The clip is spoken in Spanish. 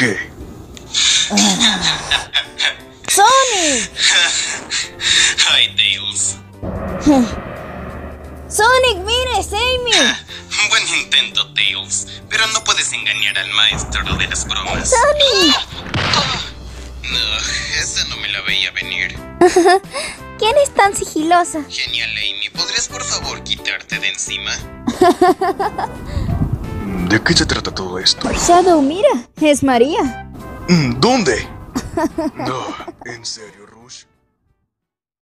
¿Qué? ¡Sonic! Ay, Tails. ¡Sonic, mira, es Amy! Buen intento, Tails. Pero no puedes engañar al maestro de las bromas. ¡Sonic! No, esa no me la veía venir. ¿Quién es tan sigilosa? Genial, Amy. ¿Podrías por favor quitarte de encima? ¿De qué se trata todo esto? Shadow, mira, es María. ¿Dónde? No, en serio, Rush.